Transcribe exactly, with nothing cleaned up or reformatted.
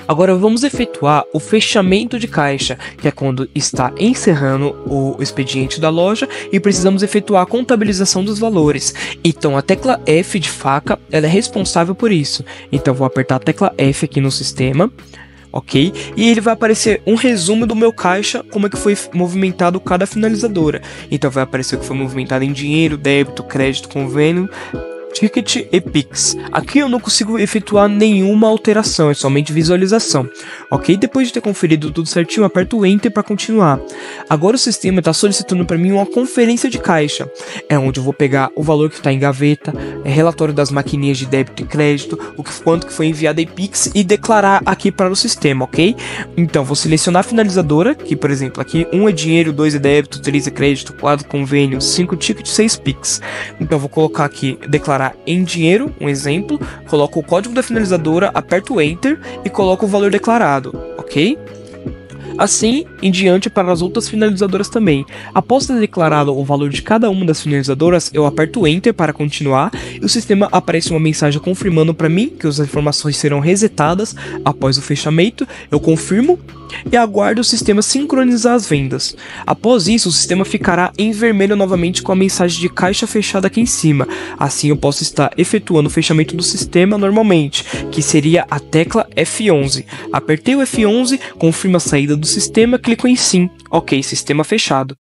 Agora vamos efetuar o fechamento de caixa, que é quando está encerrando o expediente da loja e precisamos efetuar a contabilização dos valores. Então a tecla F de faca, ela é responsável por isso. Então vou apertar a tecla F aqui no sistema, ok? E ele vai aparecer um resumo do meu caixa, como é que foi movimentado cada finalizadora. Então vai aparecer o que foi movimentado em dinheiro, débito, crédito, convênio, Ticket e Pix. Aqui eu não consigo efetuar nenhuma alteração, é somente visualização, ok? Depois de ter conferido tudo certinho, eu aperto o Enter para continuar. Agora o sistema está solicitando para mim uma conferência de caixa, é onde eu vou pegar o valor que está em gaveta, é relatório das maquininhas de débito e crédito, o que, quanto que foi enviado em Pix e declarar aqui para o sistema, ok? Então vou selecionar a finalizadora, que por exemplo aqui um é dinheiro, dois é débito, três é crédito, quatro convênio, cinco ticket, seis Pix. Então vou colocar aqui, declarar em dinheiro, um exemplo, coloco o código da finalizadora, aperto o Enter e coloco o valor declarado, ok? Assim em diante para as outras finalizadoras também. Após ter declarado o valor de cada uma das finalizadoras, eu aperto o Enter para continuar e o sistema aparece uma mensagem confirmando para mim que as informações serão resetadas após o fechamento. Eu confirmo e aguardo o sistema sincronizar as vendas. Após isso, o sistema ficará em vermelho novamente com a mensagem de caixa fechada aqui em cima. Assim eu posso estar efetuando o fechamento do sistema normalmente, que seria a tecla F onze. Apertei o F onze, confirma a saída do sistema, clico em sim. Ok, sistema fechado.